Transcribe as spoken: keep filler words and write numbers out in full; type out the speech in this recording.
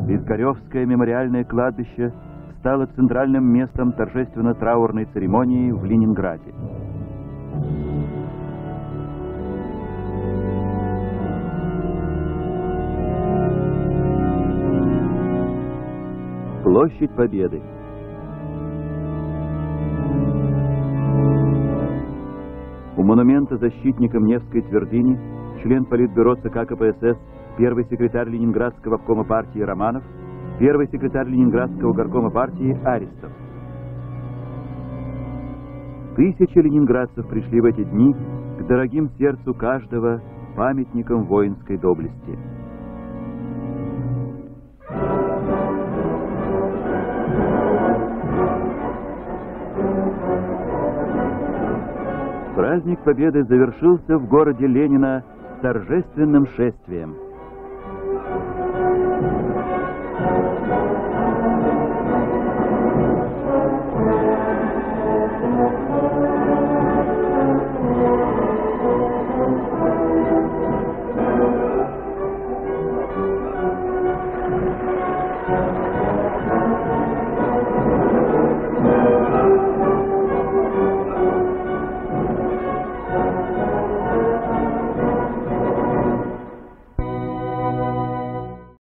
Пискаревское мемориальное кладбище стало центральным местом торжественно-траурной церемонии в Ленинграде. Площадь Победы. У монумента защитникам Невской твердыни член Политбюро ЦК КПСС, первый секретарь Ленинградского обкома партии Романов, первый секретарь Ленинградского горкома партии Аристов. Тысячи ленинградцев пришли в эти дни к дорогим сердцу каждого памятникам воинской доблести. Праздник Победы завершился в городе Ленина торжественным шествием.